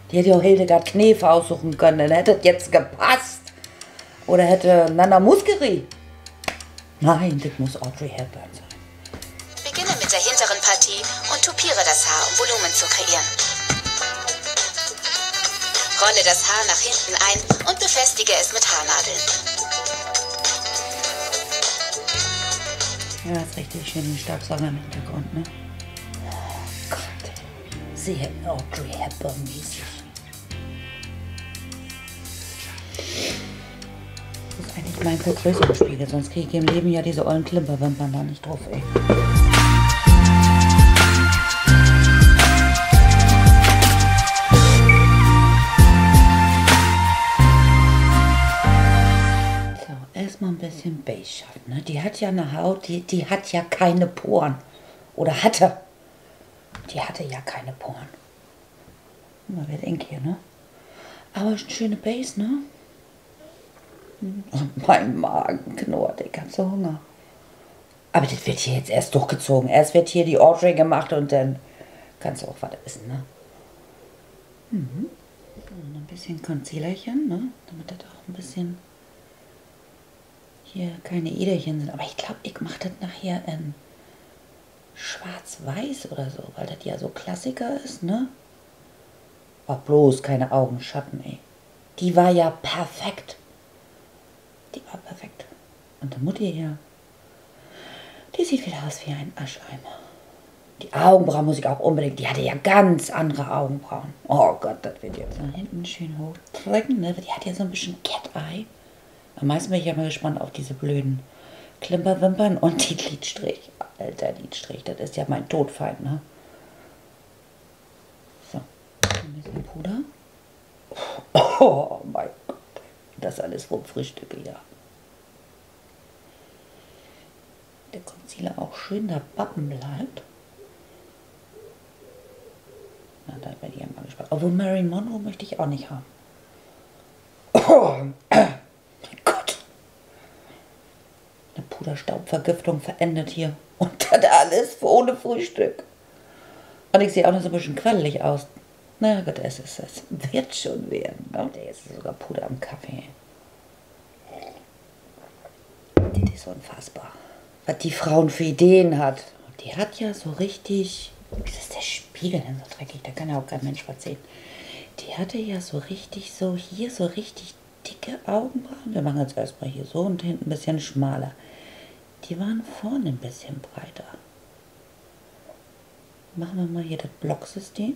Die hätte ja auch Hildegard Knef aussuchen können, dann hätte es jetzt gepasst. Oder hätte Nana Muscari. Nein, das muss Audrey Hepburn sein. Beginne mit der hinteren Partie und tupiere das Haar, um Volumen zu kreieren. Rolle das Haar nach hinten ein und befestige es mit Haarnadeln. Ja, ist richtig schön, den Staubsauger im Hintergrund, ne? Oh Gott, sehr Audrey Hepburn-mäßig. Das ist eigentlich mein Vergrößerungsspiegel, sonst kriege ich im Leben ja diese ollen Klimperwimpern da nicht drauf, ey. Erstmal ein bisschen Beige schaffen. Ne? Die hat ja eine Haut, die hat ja keine Poren. Oder hatte. Die hatte ja keine Poren. Mal wird eng hier, ne? Aber eine schöne Base, ne? Und mein Magen knurrt, ich hab so Hunger. Aber das wird hier jetzt erst durchgezogen. Erst wird hier die Audrey gemacht und dann kannst du auch was essen, ne? Mhm. Und ein bisschen Concealerchen, ne? Damit das auch ein bisschen hier keine Äderchen sind. Aber ich glaube, ich mache das nachher in schwarz-weiß oder so, weil das ja so Klassiker ist, ne? Aber bloß keine Augenschatten, ey. Die war ja perfekt. Die war perfekt. Und die Mutti hier, die sieht wieder aus wie ein Ascheimer. Die Augenbrauen muss ich auch unbedingt, die hatte ja ganz andere Augenbrauen. Oh Gott, das wird jetzt da hinten schön hochdrücken, ne? Die hat ja so ein bisschen Cat-Eye. Am meisten bin ich ja mal gespannt auf diese blöden Klimperwimpern und die Lidstrich. Alter, Lidstrich, das ist ja mein Todfeind, ne? So, ein bisschen Puder. Oh mein Gott, das alles vom Frühstück wieder. Der Concealer auch schön da Bappen bleibt. Na, da bin ich ja mal gespannt. Obwohl Marilyn Monroe möchte ich auch nicht haben. Oh mein Gott. Eine Puderstaubvergiftung verendet hier. Und das alles ohne Frühstück. Und ich sehe auch noch so ein bisschen quallig aus. Na Gott, es wird schon werden. Ne? Der ist sogar Puder am Kaffee. Das ist unfassbar. Was die Frauen für Ideen hat. Die hat ja so richtig... Wieso ist der Spiegel denn so dreckig? Da kann ja auch kein Mensch was sehen. Die hatte ja so richtig so hier so richtig dicke Augenbrauen. Wir machen jetzt erstmal hier so und hinten ein bisschen schmaler. Die waren vorne ein bisschen breiter. Machen wir mal hier das Blocksystem.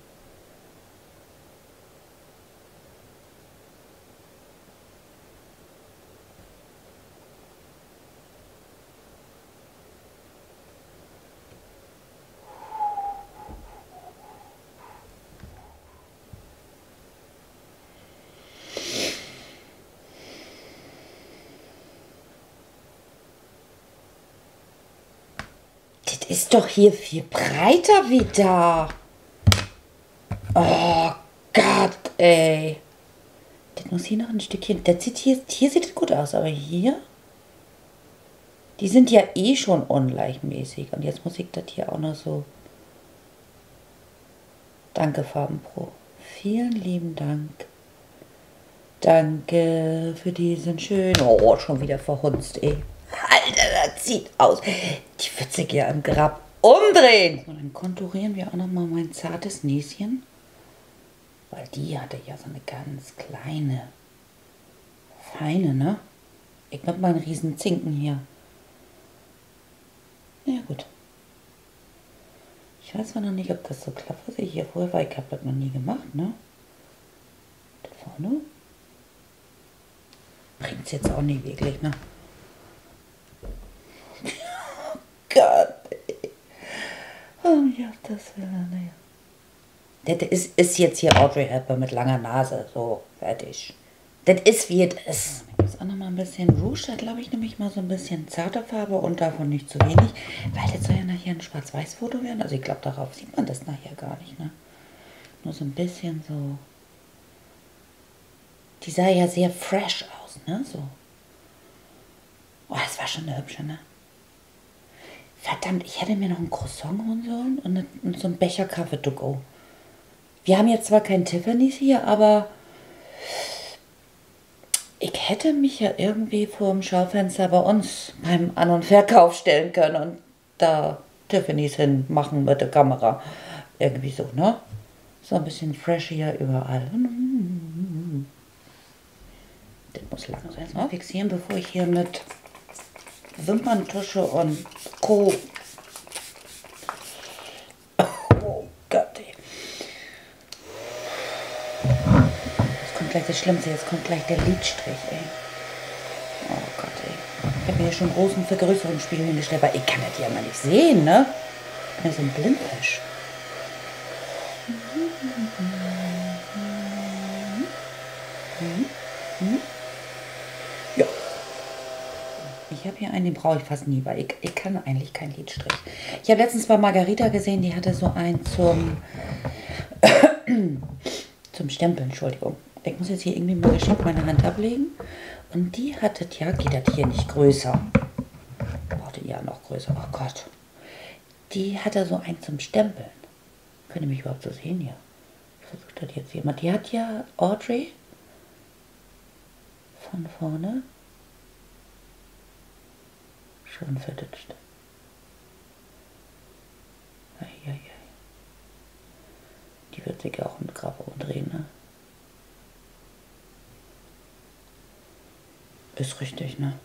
Ist doch hier viel breiter wie da. Oh Gott, ey. Das muss hier noch ein Stückchen. Das sieht hier sieht es gut aus, aber hier. Die sind ja eh schon ungleichmäßig. Und jetzt muss ich das hier auch noch so. Danke, Farbenpro. Vielen lieben Dank. Danke für diesen schönen. Oh, schon wieder verhunzt, ey. Alter, das sieht aus. Die wird sich ja im Grab umdrehen. So, dann konturieren wir auch noch mal mein zartes Näschen. Weil die hatte ja so eine ganz kleine, feine, ne? Ich mit meinen riesen Zinken hier. Ja gut. Ich weiß zwar noch nicht, ob das so klappt, was ich hier vorher war. Ich habe das noch nie gemacht, ne? Da vorne. Bringt es jetzt auch nicht wirklich, ne? Gott, ey. Oh ja, das wäre, naja. Das ist jetzt hier Audrey Hepburn mit langer Nase. So, fertig. Das ist wie es ist. Ich muss auch noch mal ein bisschen Rouge. Da glaube ich nämlich mal so ein bisschen zarte Farbe und davon nicht zu wenig. Weil das soll ja nachher ein Schwarz-Weiß-Foto werden. Also ich glaube, darauf sieht man das nachher gar nicht, ne? Nur so ein bisschen so. Die sah ja sehr fresh aus, ne? So. Oh, das war schon eine hübsche, ne? Verdammt, ich hätte mir noch ein Croissant holen sollen und so einen Becher Kaffee to go. Wir haben jetzt zwar kein Tiffany's hier, aber ich hätte mich ja irgendwie vor dem Schaufenster bei uns beim An- und Verkauf stellen können und da Tiffany's hinmachen mit der Kamera. Irgendwie so, ne? So ein bisschen fresh hier überall. Das muss lang sein. Erstmal fixieren, bevor ich hier mit Wimperntusche und Co. Oh Gott, ey. Jetzt kommt gleich das Schlimmste, jetzt kommt gleich der Lidstrich, ey. Oh Gott, ey. Ich habe mir hier schon einen großen Vergrößerungsspiegel hingestellt, weil ich kann das ja mal nicht sehen, ne? Ich bin ja so ein Blindfisch. Ja. Ich habe hier einen, den brauche ich fast nie, weil ich kann eigentlich keinen Lidstrich. Ich habe letztens bei Margarita gesehen, die hatte so einen zum Stempeln, Entschuldigung. Ich muss jetzt hier irgendwie mal geschickt meine Hand ablegen. Und die hatte, ja, geht das hier nicht größer. Brauchte ja noch größer, oh Gott. Die hatte so einen zum Stempeln. Könnt ihr mich überhaupt so sehen hier? Versucht das jetzt jemand. Die hat ja Audrey von vorne schon verdutscht. Eieiei. Die wird sich auch mit Grab umdrehen, ne? Ist richtig, ne?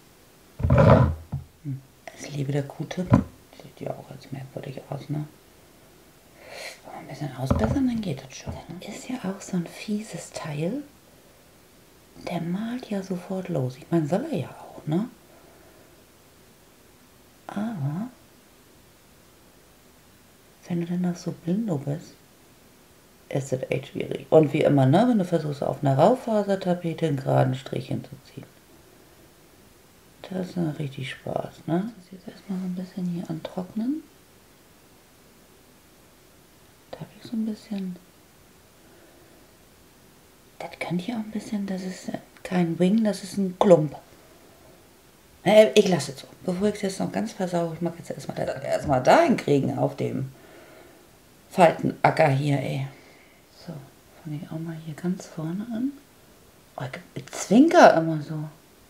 Es lebe der Q-Tip. Sieht ja auch als merkwürdig aus, ne? Wenn wir ein bisschen ausbessern, dann geht das schon. Ne? Ist ja auch so ein fieses Teil. Der malt ja sofort los. Ich meine, soll er ja auch, ne? Aber wenn du dann noch so blindo bist, ist das echt schwierig. Und wie immer, ne? Wenn du versuchst, auf einer Raufasertapete einen geraden Strich hinzuziehen. Das ist dann richtig Spaß, ne? Das jetzt erstmal so ein bisschen hier antrocknen. Da habe ich so ein bisschen. Das könnte ja auch ein bisschen, das ist kein Wing, das ist ein Klump. Ich lasse es so. Bevor ich es jetzt noch ganz versauere, ich mag jetzt erstmal da hinkriegen auf dem Faltenacker hier, ey. So, fange ich auch mal hier ganz vorne an. Oh, ich zwinker immer so.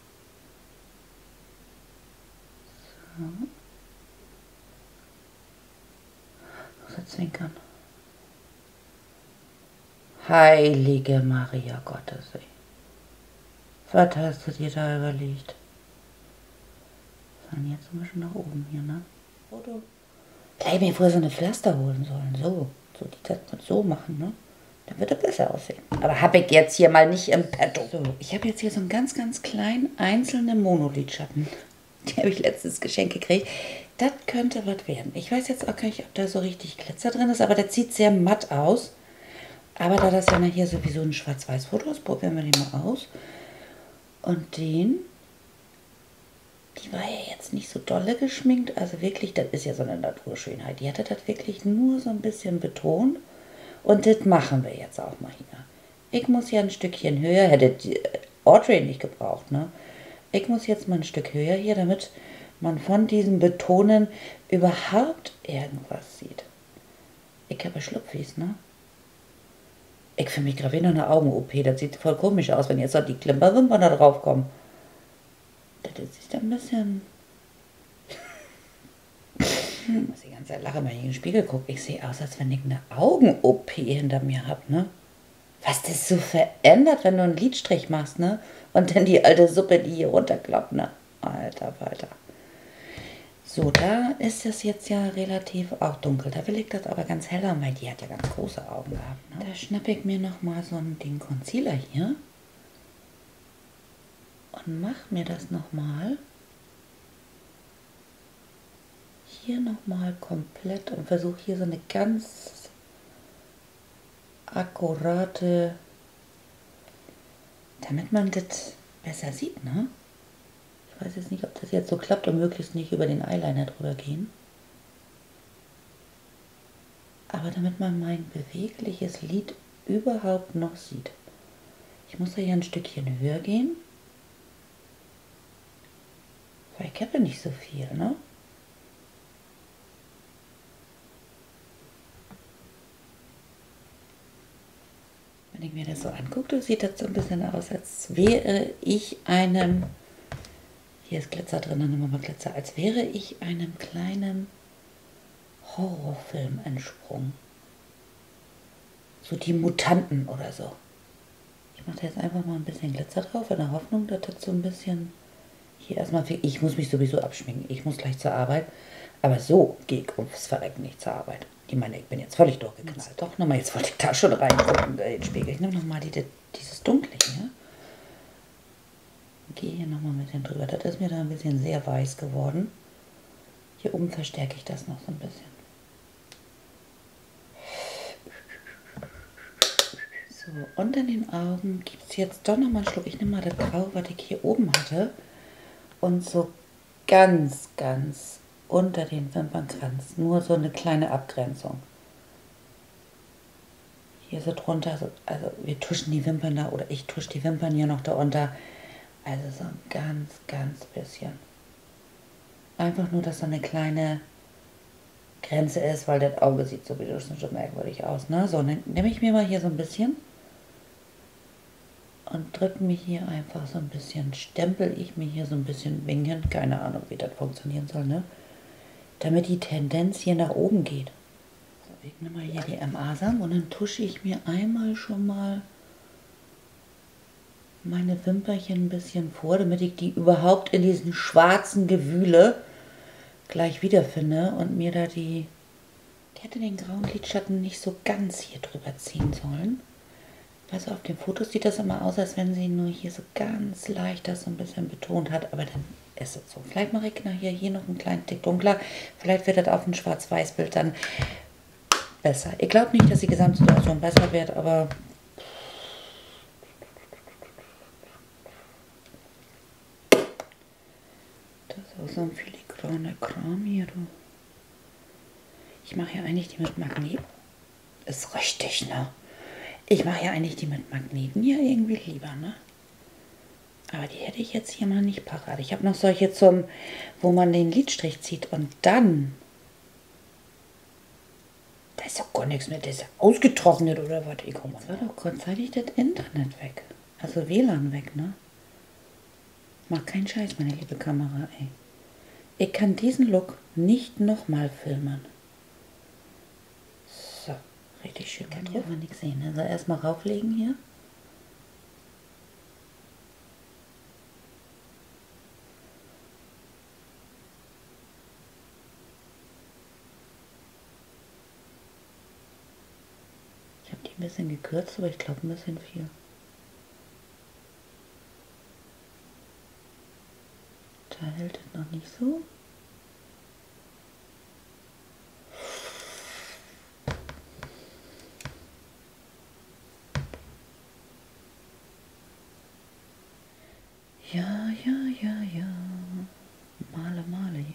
So. So zwinkern. Heilige Maria Gottes, ey. Was hast du dir da überlegt? Und jetzt sind wir schon nach oben hier, ne? Foto. Da hätte ich mir vorher so eine Pflaster holen sollen. So die das so machen, ne? Dann wird es besser aussehen. Aber habe ich jetzt hier mal nicht im Petto. So, ich habe jetzt hier so einen ganz, ganz kleinen einzelnen Monolidschatten. Die habe ich letztens geschenkt gekriegt. Das könnte was werden. Ich weiß jetzt auch gar nicht, ob da so richtig Glitzer drin ist, aber das sieht sehr matt aus. Aber da das ja nachher sowieso ein Schwarz-Weiß-Foto ist, probieren wir den mal aus. Und die war ja jetzt nicht so dolle geschminkt, also wirklich, das ist ja so eine Naturschönheit. Die hatte das wirklich nur so ein bisschen betont und das machen wir jetzt auch mal hier. Ich muss ja ein Stückchen höher, hätte Audrey nicht gebraucht, ne? Ich muss jetzt mal ein Stück höher hier, damit man von diesem Betonen überhaupt irgendwas sieht. Ich habe Schlupfis, ne? Ich fühle mich gerade wie noch eine Augen-OP, das sieht voll komisch aus, wenn jetzt noch die Klimperwimpern da drauf kommen. Das ist ein bisschen. Ich muss die ganze Zeit lachen, wenn ich in den Spiegel gucke. Ich sehe aus, als wenn ich eine Augen-OP hinter mir habe, ne? Was das so verändert, wenn du einen Lidstrich machst, ne? Und dann die alte Suppe, die hier runterklappt, ne? Alter Falter. So, da ist es jetzt ja relativ auch dunkel. Da will ich das aber ganz hell haben, weil die hat ja ganz große Augen gehabt, ne? Da schnappe ich mir nochmal so den Concealer hier. Und mach mir das nochmal hier nochmal komplett und versuche hier so eine ganz akkurate, damit man das besser sieht, ne? Ich weiß jetzt nicht, ob das jetzt so klappt und möglichst nicht über den Eyeliner drüber gehen. Aber damit man mein bewegliches Lid überhaupt noch sieht. Ich muss da hier ein Stückchen höher gehen. Weil ich habe ja nicht so viel, ne? ich mir das so angucke, sieht das so ein bisschen aus, als wäre ich einem, hier ist Glitzer drin, dann nehmen wir mal Glitzer, als wäre ich einem kleinen Horrorfilm entsprungen. So die Mutanten oder so. Ich mache da jetzt einfach mal ein bisschen Glitzer drauf, in der Hoffnung, dass das so ein bisschen hier erstmal, ich muss mich sowieso abschminken, ich muss gleich zur Arbeit, aber so gehe ich ums Verrecken nicht zur Arbeit. Ich meine, ich bin jetzt völlig durchgeknallt. Doch nochmal, jetzt wollte ich da schon reingucken, den Spiegel. Ich nehme nochmal dieses Dunkle hier. Gehe hier nochmal mit dem drüber. Das ist mir da ein bisschen sehr weiß geworden. Hier oben verstärke ich das noch so ein bisschen. So, unter den Augen gibt es jetzt doch nochmal einen Schluck. Ich nehme mal das Grau, was ich hier oben hatte. Und so ganz, ganz unter den Wimpernkranz. Nur so eine kleine Abgrenzung. Hier so drunter, also wir tuschen die Wimpern da, oder ich tusche die Wimpern hier noch da unter. Also so ein ganz, ganz bisschen. Einfach nur, dass so eine kleine Grenze ist, weil das Auge sieht sowieso schon merkwürdig aus. Ne? So, dann nehme ich mir mal hier so ein bisschen und drücke mich hier einfach so ein bisschen, stempel ich mir hier so ein bisschen winkend, keine Ahnung, wie das funktionieren soll, ne? Damit die Tendenz hier nach oben geht. So, ich nehme mal hier die MA-Sam und dann tusche ich mir einmal schon mal meine Wimperchen ein bisschen vor, damit ich die überhaupt in diesen schwarzen Gewühle gleich wiederfinde und mir da ich hätte den grauen Lidschatten nicht so ganz hier drüber ziehen sollen. Also auf den Fotos sieht das immer aus, als wenn sie nur hier so ganz leicht das so ein bisschen betont hat, aber dann ist es so. Vielleicht mache ich nachher hier noch einen kleinen Tick dunkler, vielleicht wird das auf dem Schwarz-Weiß-Bild dann besser. Ich glaube nicht, dass die Gesamtsituation besser wird, aber das ist auch so ein filigraner Kram hier, du. Ich mache ja eigentlich die mit Magnet. Ist richtig, ne? Ich mache ja eigentlich die mit Magneten ja irgendwie lieber, ne? Aber die hätte ich jetzt hier mal nicht parat. Ich habe noch solche wo man den Lidstrich zieht und dann... Da ist doch gar nichts mehr, das ist ja ausgetrocknet oder was? Ich komme. Jetzt war doch kurzzeitig das Internet weg. Also WLAN weg, ne? Mach keinen Scheiß, meine liebe Kamera, ey. Ich kann diesen Look nicht nochmal filmen. So, richtig schön. Kann ich aber nichts sehen. Also erstmal rauflegen hier. Ich habe die ein bisschen gekürzt, aber ich glaube ein bisschen viel. Da hält es noch nicht so. Ja, ja, ja, ja. Male, male hier.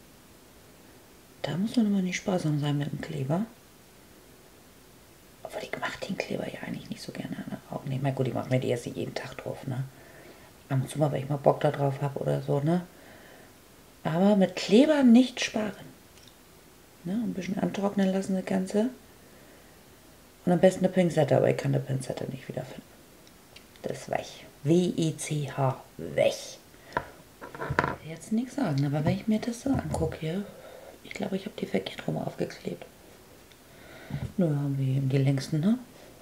Da muss man immer nicht sparsam sein mit dem Kleber. Obwohl, ich mache den Kleber ja eigentlich nicht so gerne an den Augen. Nee, gut, ich mache mir die jetzt nicht jeden Tag drauf, ne? Ab und zu mal, wenn ich mal Bock da drauf habe oder so, ne? Aber mit Kleber nicht sparen. Ne? Ein bisschen antrocknen lassen das Ganze. Und am besten eine Pinzette, aber ich kann eine Pinzette nicht wiederfinden. Das ist weg. W-E-C-H. Weg. Ich will jetzt nichts sagen, aber wenn ich mir das so angucke hier, ich glaube, ich habe die verkehrt rum aufgeklebt. Nur haben wir eben die längsten, ne?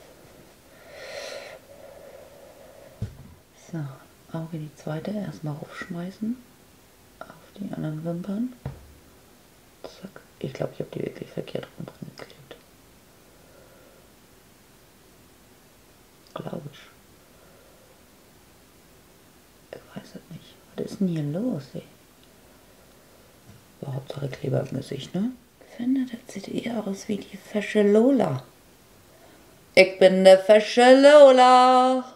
So, Auge die zweite erstmal raufschmeißen. Auf die anderen Wimpern. Zack. Ich glaube, ich habe die wirklich verkehrt rum drin geklebt. Glaube ich. Ich weiß es nicht. Was ist denn hier los, ey? So, Hauptsache Kleber im Gesicht, ne? Ich finde, das sieht eher aus wie die fesche Lola. Ich bin der fesche Lola.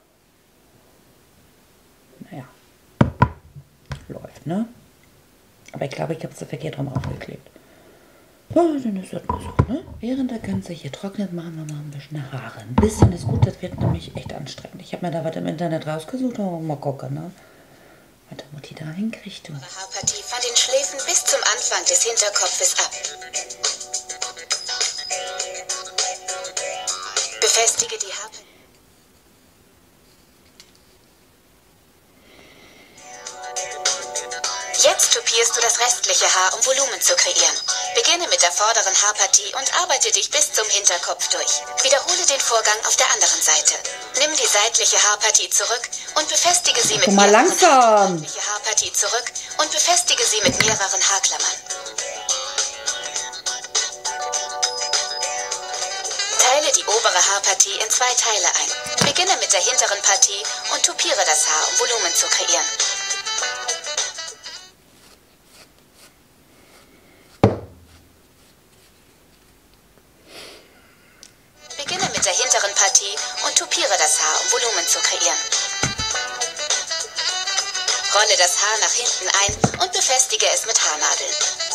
Naja. Läuft, ne? Aber ich glaube, ich habe es verkehrt rum aufgeklebt. Ja, dann ist das mal so, ne? Während der Ganze hier trocknet, machen wir mal ein bisschen Haare. Ein bisschen ist gut, das wird nämlich echt anstrengend. Ich habe mir da was im Internet rausgesucht, aber mal gucken, ne? Was der Mutti da hinkriegt, du. Ihre Haarpartie von den Schläfen bis zum Anfang des Hinterkopfes ab. Befestige die Haarpartie. Jetzt tupierst du das restliche Haar, um Volumen zu kreieren. Beginne mit der vorderen Haarpartie und arbeite dich bis zum Hinterkopf durch. Wiederhole den Vorgang auf der anderen Seite. Nimm die seitliche Haarpartie zurück und befestige sie mit mehreren Haarklammern. Teile die obere Haarpartie in 2 Teile ein. Beginne mit der hinteren Partie und tupiere das Haar, um Volumen zu kreieren. Beginne mit der hinteren Partie und tupiere das Haar, um Volumen zu kreieren. Rolle das Haar nach hinten ein und befestige es mit Haarnadeln.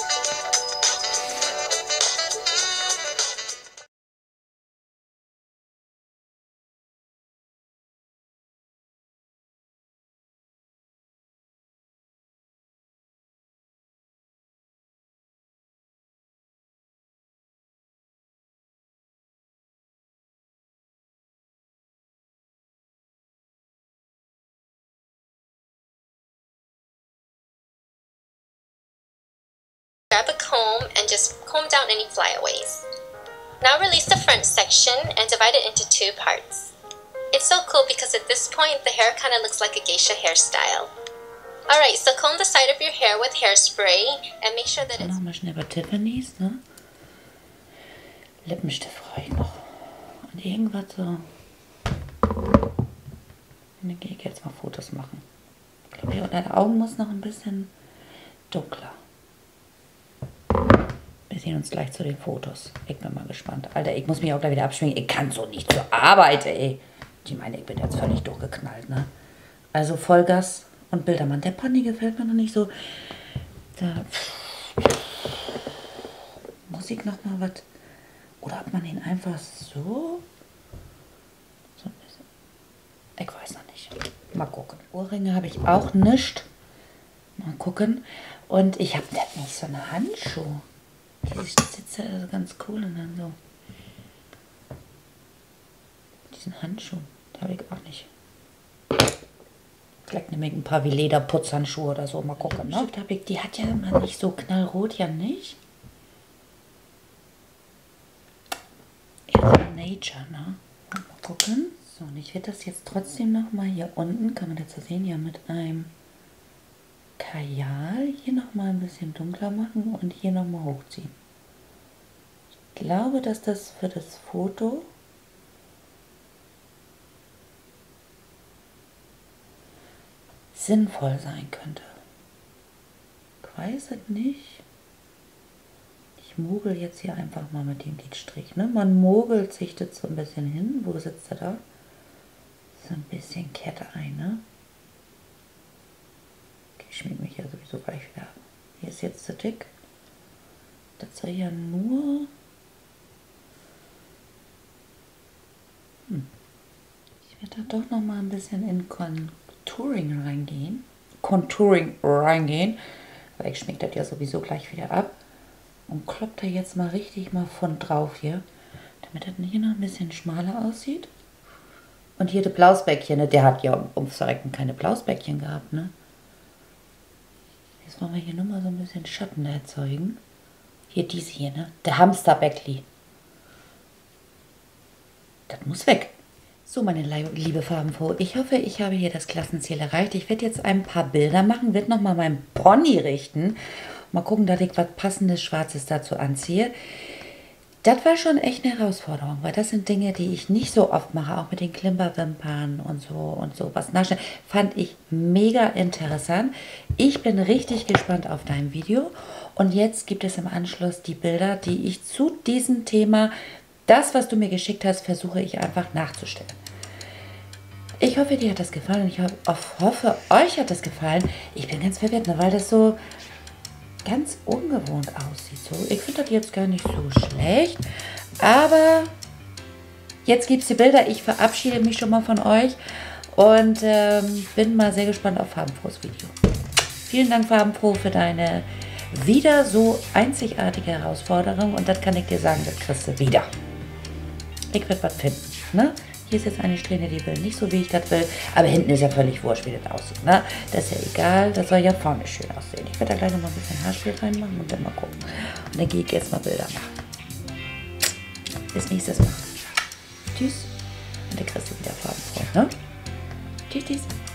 Grab a comb and just comb down any flyaways. Now release the front section and divide it into 2 parts. It's so cool because at this point the hair kind of looks like a geisha hairstyle. Alright, so comb the side of your hair with hairspray and make sure that it's... Nochmal schnell bei Tiffany's, ne? Lippenstift brauche ich noch. Und irgendwas so. Und dann gehe ich jetzt mal Fotos machen. Ich glaube, hier unter den Augen muss noch ein bisschen dunkler. Wir sehen uns gleich zu den Fotos. Ich bin mal gespannt. Alter, ich muss mich auch gleich wieder abschminken. Ich kann so nicht zur Arbeit, ey. Ich meine, ich bin jetzt völlig durchgeknallt, ne? Also Vollgas und Bildermann. Der Pony gefällt mir noch nicht so. Da Musik noch mal was. Oder ob man ihn einfach so ein bisschen. Ich weiß noch nicht. Mal gucken. Ohrringe habe ich auch nicht. Mal gucken. Und ich habe nicht so einen Handschuh. Die sitzt ja also ganz cool und dann so. Diesen Handschuh, den habe ich auch nicht. Vielleicht nehme ich ein paar wie Lederputzhandschuhe oder so. Mal gucken, ne? Die hat ja immer nicht so knallrot, ja nicht? Ja, Nature, ne? Mal gucken. So, und ich werde das jetzt trotzdem noch mal hier unten, kann man das so sehen, ja, mit einem Kajal hier noch mal ein bisschen dunkler machen und hier noch mal hochziehen. Ich glaube, dass das für das Foto sinnvoll sein könnte. Ich weiß es nicht. Ich mogel jetzt hier einfach mal mit dem Lidstrich. Ne? Man mogelt sich das so ein bisschen hin. Wo sitzt er da? So ein bisschen Kette ein, ne? Ich schminke mich ja sowieso gleich wieder ab. Hier ist jetzt zu dick. Das soll ja nur... Ich werde da doch noch mal ein bisschen in Contouring reingehen. Weil ich schminke das ja sowieso gleich wieder ab. Und klopp da jetzt mal richtig mal von drauf hier. Damit das hier noch ein bisschen schmaler aussieht. Und hier das Blausbäckchen, ne? Der hat ja ums Verrecken keine Blausbäckchen gehabt, ne? Jetzt wollen wir hier nur mal so ein bisschen Schatten erzeugen. Hier diese hier, ne? Der Hamsterbäckli. Das muss weg. So, meine liebe Farbenfroh, ich hoffe, ich habe hier das Klassenziel erreicht. Ich werde jetzt ein paar Bilder machen, werde nochmal meinen Pony richten. Mal gucken, dass ich was passendes Schwarzes dazu anziehe. Das war schon echt eine Herausforderung, weil das sind Dinge, die ich nicht so oft mache, auch mit den Klimperwimpern und so was nachstellen. Fand ich mega interessant. Ich bin richtig gespannt auf dein Video. Und jetzt gibt es im Anschluss die Bilder, die ich zu diesem Thema, das, was du mir geschickt hast, versuche ich einfach nachzustellen. Ich hoffe, dir hat das gefallen und ich hoffe, euch hat das gefallen. Ich bin ganz verwirrt, ne, weil das so ganz ungewohnt aussieht. So, ich finde das jetzt gar nicht so schlecht. Aber jetzt gibt es die Bilder. Ich verabschiede mich schon mal von euch und bin mal sehr gespannt auf Farbenfrohs Video. Vielen Dank, Farbenfroh, für deine wieder so einzigartige Herausforderung. Und das kann ich dir sagen, das kriegst du wieder. Ich werde was finden. Ne? Hier ist jetzt eine Strähne, die will nicht so, wie ich das will. Aber hinten ist ja völlig wurscht, wie das aussieht. Ne? Das ist ja egal. Das soll ja vorne schön aussehen. Ich werde da gleich noch mal ein bisschen Haarspray reinmachen und dann mal gucken. Und dann gehe ich jetzt mal Bilder machen. Bis nächstes Mal. Tschüss. Und der kriegst du wieder farbenfroh, ne? Tschüss, tschüss.